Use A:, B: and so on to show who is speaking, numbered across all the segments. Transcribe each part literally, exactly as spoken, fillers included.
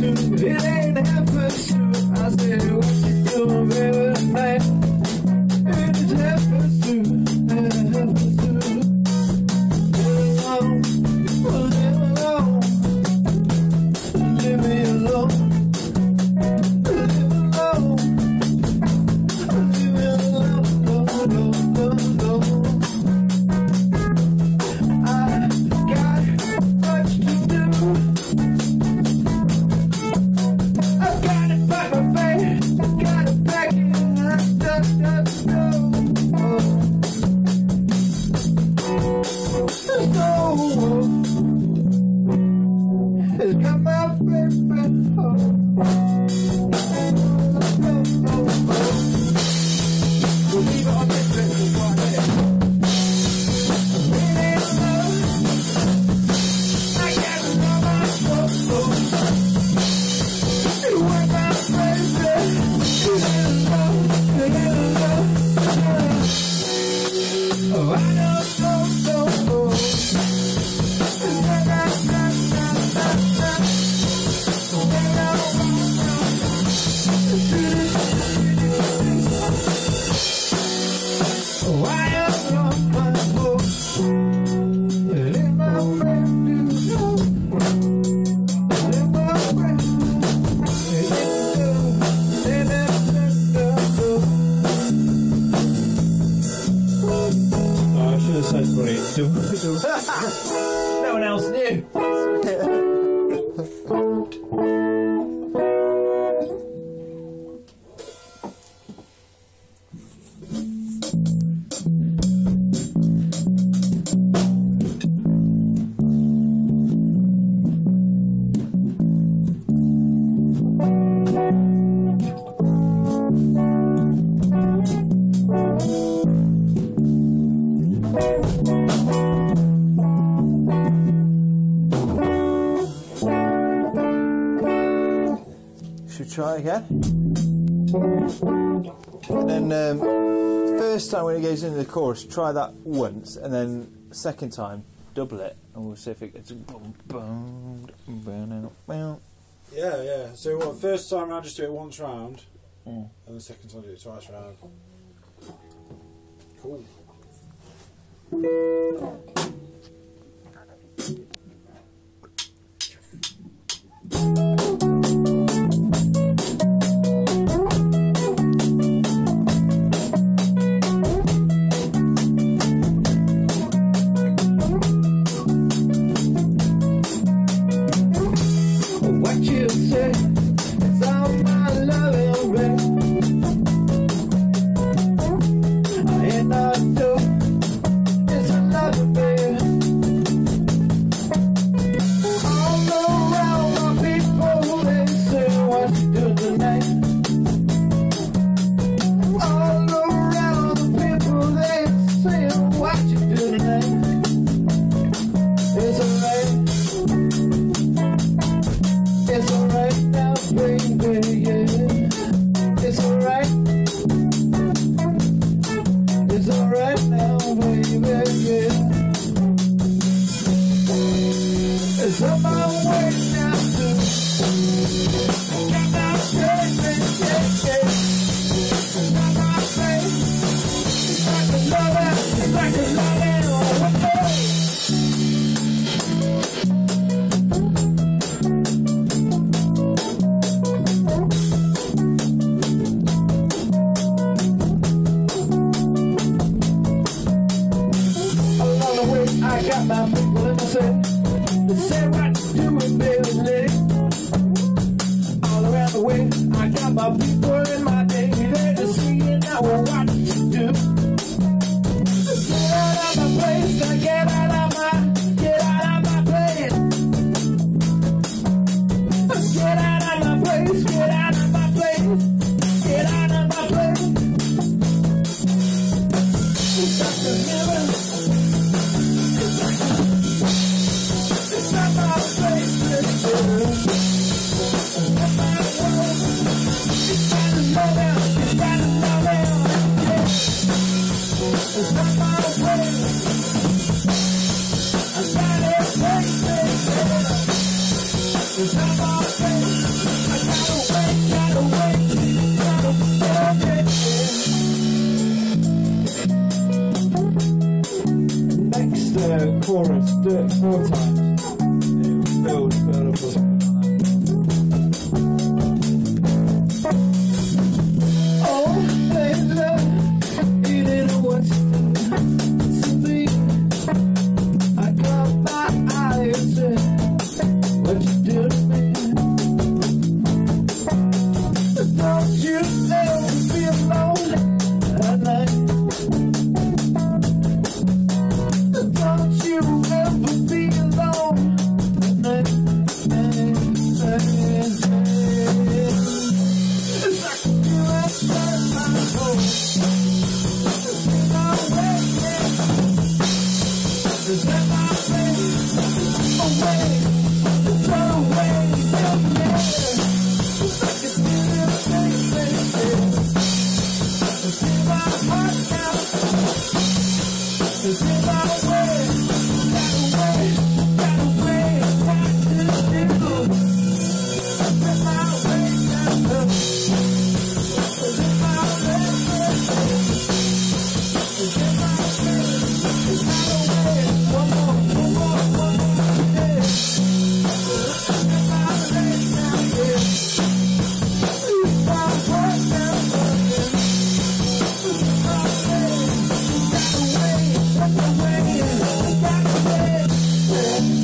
A: pursuit. It ain't half pursuit. I said, what you doing, baby, tonight? It is half pursuit. Half pursuit. Leave me alone. Leave me alone. Leave me alone. Leave me alone. Leave me alone. No, no, no, no. I got much to do. I got it by my face. Got it back in. I don't know. It's got my favorite home. We'll leave it on this bit for one minute. It ain't love. I got to know my soul. It was my favorite. It ain't love. It ain't love. Oh, I know so, so, so. No one else knew. Try again. And then um, first time when it goes into the chorus, try that once, and then second time, double it, and we'll see if it gets boom, boom, boom, boom.
B: Yeah, yeah. So what? First time I just do it once round,
A: mm.
B: and the second time I do it twice round. Cool. It's not my face.
A: chorus. Do it four times. Build, build, build. Oh, baby, you didn't know what to do to me. I got my eyes and what you do to me. Don't you ever be alone at night. Don't you ever be alone at night. It's like you outside my home. It's in my way, it's in my way, away, it's away, yeah. It's like it's in your face, baby. It's in my heart now. It's in my way, that way, that way, what to do. It's in my way now. It's in my way, it's in my way, it's my way. One more, one more, one more, yeah. It's in my way now, yeah. It's my way now, yeah. It's in my way, that way, that way, that way, yeah.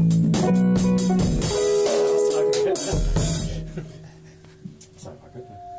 B: Sorry, I got that.